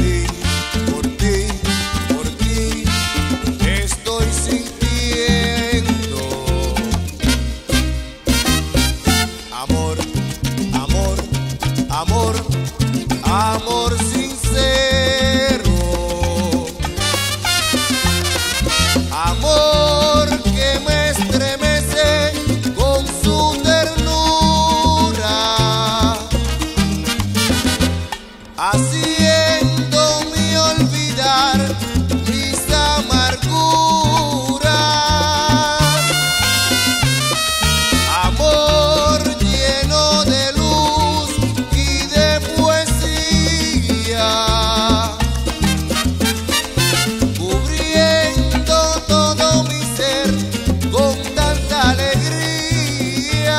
amor sincero, amor que me estremece con su ternura, haciéndome olvidar mis amarguras, amor lleno de luz y de poesía, cubriendo todo mi ser con tanta alegría.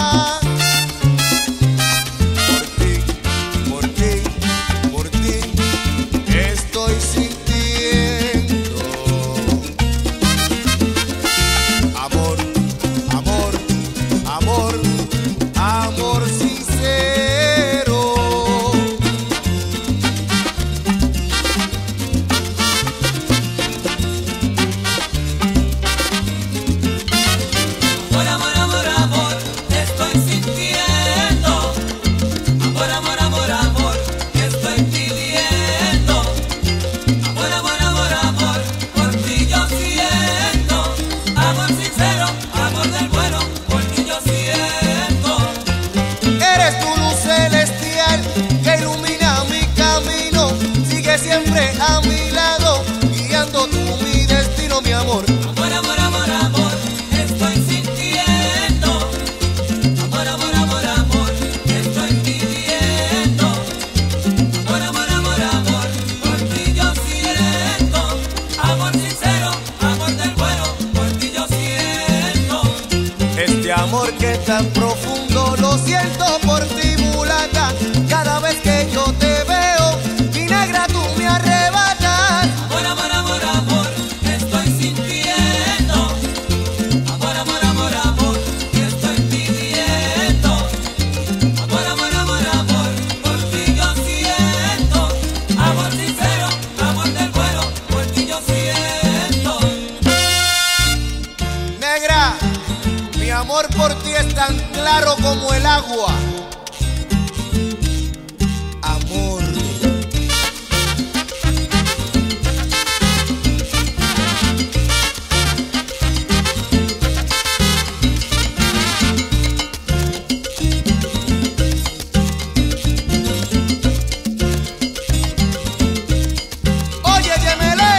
Por ti, por ti, estoy sintiendo amor, amor, amor, amor sincero. Amor, amor, amor, amor, te estoy sintiendo. Amor, amor, amor, amor, te estoy pidiendo. Amor, amor, amor, amor, por ti yo siento. Amor sincero, amor del bueno, por ti yo siento. Eres tu luz celestial que ilumina mi camino. Sigue siempre a mi lado, guiando tú mi destino, mi amor. Amor, amor, amor, amor, te estoy sintiendo. Amor, amor, amor, amor, te estoy pidiendo. Amor, amor, amor, amor, por ti yo siento. Amor sincero, amor del bueno, por ti yo siento. Este amor que es tan profundo lo siento por ti, mulata. Cada vez que yo te veo, mi negra, tú me arrebatas. Amor, amor, amor, amor, te estoy sintiendo. Amor, amor, amor, amor, te estoy pidiendo. Amor, amor, amor, amor, por ti yo siento. Amor sincero, amor del bueno, por ti yo siento. Negra, mi amor por ti es tan claro como el agua. Amor. Oye, Yemele.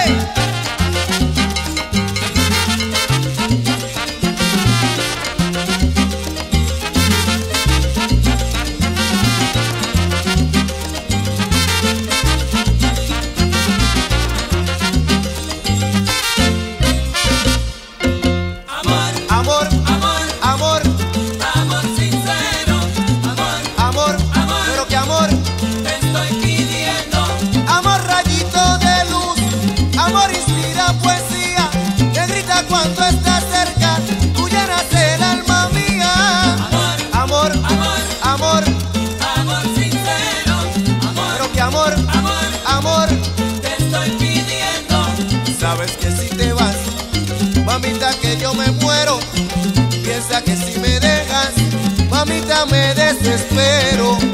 Amor, Amor, amor, amor, amor sincero. Amor, amor, amor, pero que amor, te estoy pidiendo. amor rayito de luz, amor inspira poesía, negrita cuando estás cerca, tú llenas el alma mía. Amor, Amor, amor, amor, amor sincero. Amor, pero que amor, amor, amor, te estoy pidiendo. sabes que si te vas, mamita, que yo me muero, piensa que si me dejas, mamita, me desespero.